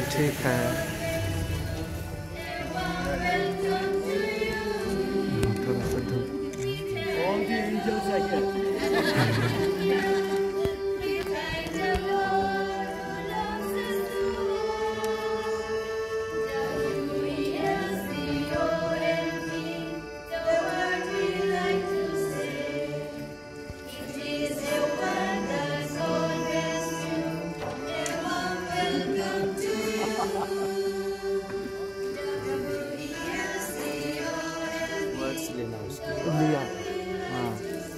ठीक है। थोड़ा सा धूप। लिया हाँ।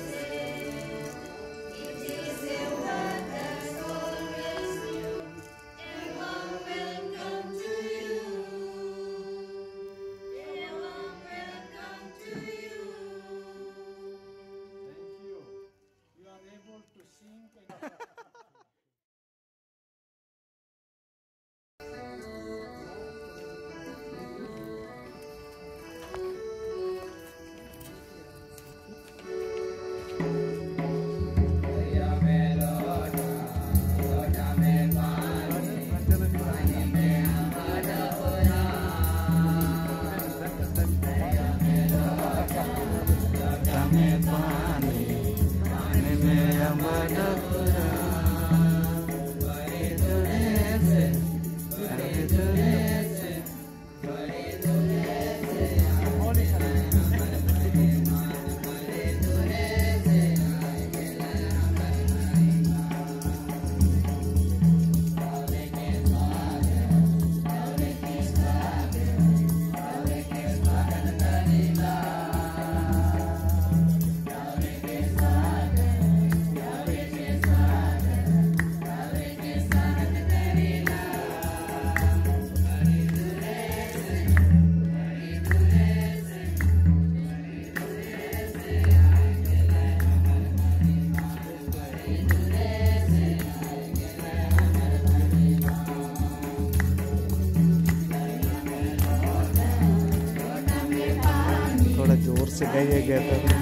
जोर से गाया गया था।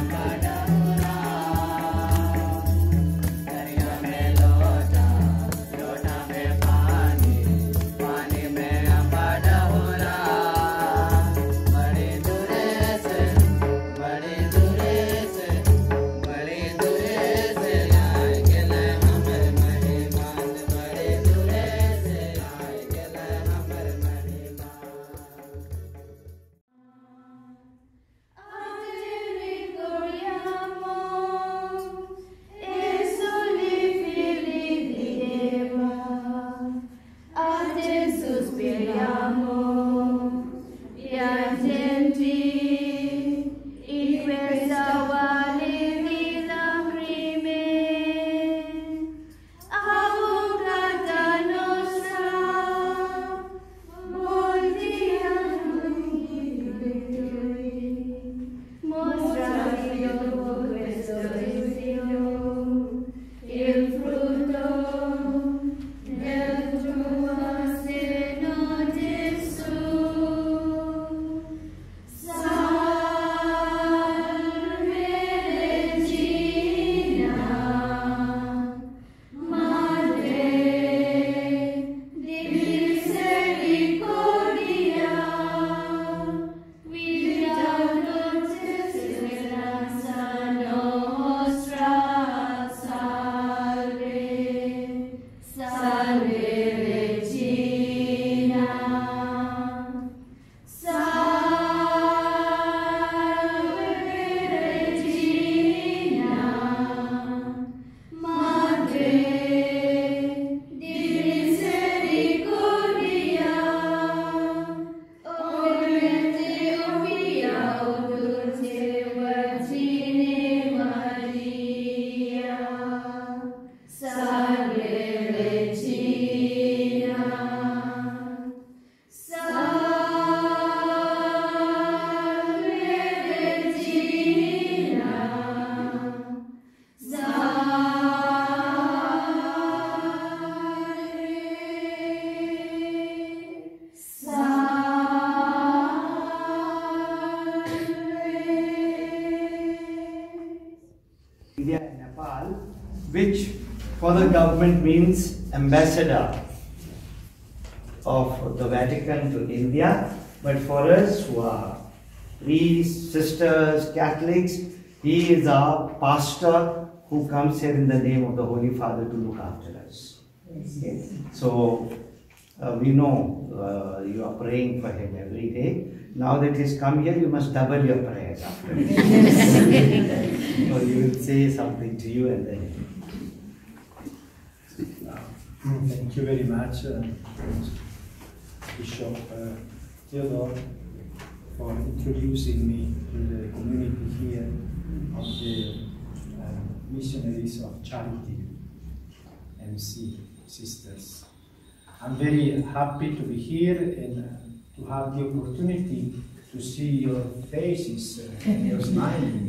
India and Nepal, which for the government means ambassador. of the Vatican to India, but for us who are priests, sisters, Catholics, he is our pastor who comes here in the name of the Holy Father to look after us. Okay. So we know you are praying for him every day. Now that he's come here, you must double your prayers after him. So he will say something to you and then. Thank you very much, Bishop Theodore, for introducing me to the community here of the Missionaries of Charity, MC Sisters. I'm very happy to be here and to have the opportunity to see your faces and your smiling.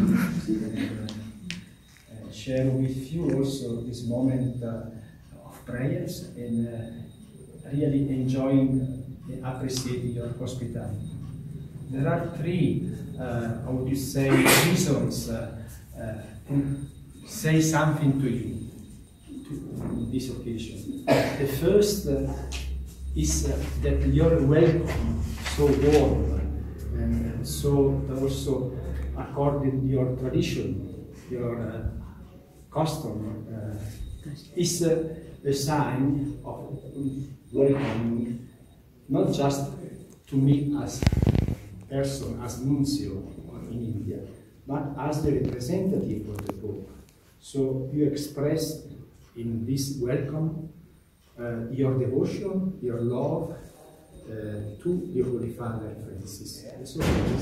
And, share with you also this moment of prayers and really enjoying and appreciating your hospitality. There are three, I would say, reasons to say something to you on this occasion. The first is that your welcome so warm and so also according to your tradition, your custom, is a sign of welcoming not just to me as person, as nuncio in India, but as the representative of the Pope. So you express in this welcome your devotion, your love to the Holy Father Francis. So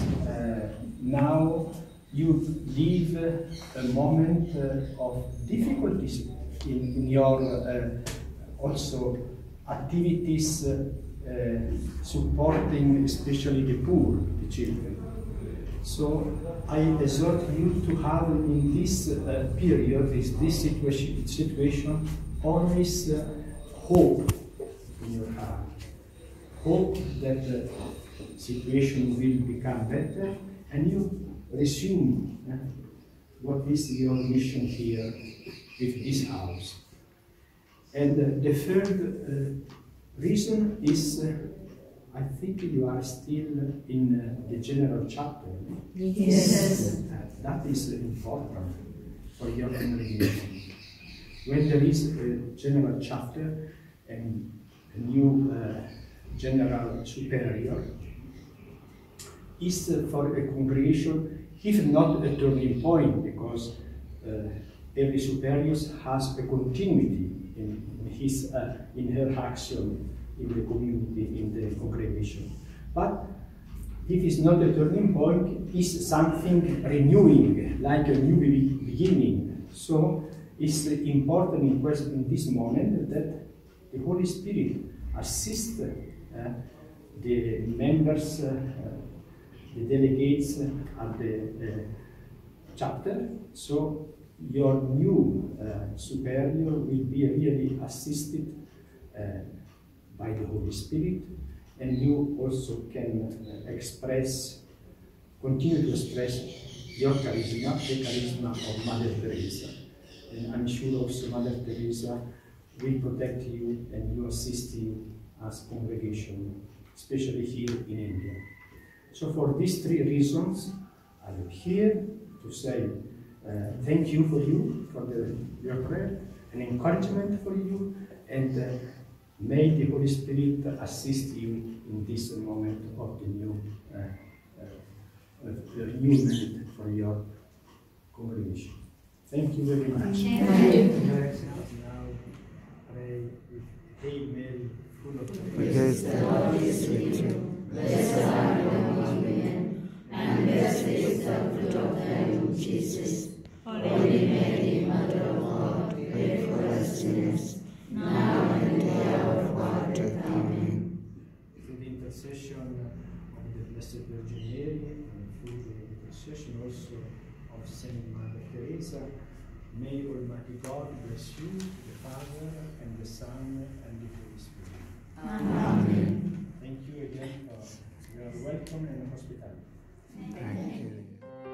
now you live a moment of difficulties in your also activities supporting especially the poor, the children. So I exhort you to have in this period, this situation, always hope in your heart. Hope that the situation will become better and you resume what is your mission here with this house. And the third reason is, I think you are still in the general chapter. Yes. That is important for your congregation. When there is a general chapter and a new general superior, is for a congregation, if not a turning point, because every superior has a continuity in her action in the community, in the congregation. But it is not a turning point, it's something renewing, like a new beginning. So it's important in this moment that the Holy Spirit assists the members, the delegates at the chapter. So your new superior will be really assisted by the Holy Spirit, and you also can continue to express your charisma, the charisma of Mother Teresa. And I'm sure also Mother Teresa will protect you and will assist you as congregation, especially here in India. So for these three reasons, I am here to say thank you for your prayer, and encouragement for you, and may the Holy Spirit assist you in this moment of the new need for your congregation. Thank you very much. Thank you. Now pray with Hail Mary, full of grace. Praise The Lord is with you. Blessed are you among women, and blessed is the fruit of thy womb, Jesus. Holy Mary, Mother of God, pray for us sinners, now and at the hour of our death. Amen. Through the intercession of the Blessed Virgin Mary, and through the intercession also of Saint Mother Teresa, may Almighty God bless you, the Father, and the Son, and the Holy Spirit. Amen. Thank you again for your welcome and hospitality. Thank you.